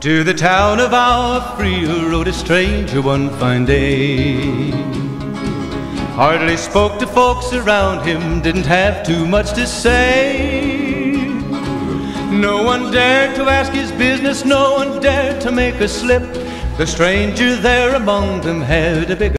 To the town of our Frio rode a stranger one fine day. Hardly spoke to folks around him, didn't have too much to say. No one dared to ask his business, no one dared to make a slip. The stranger there among them had a big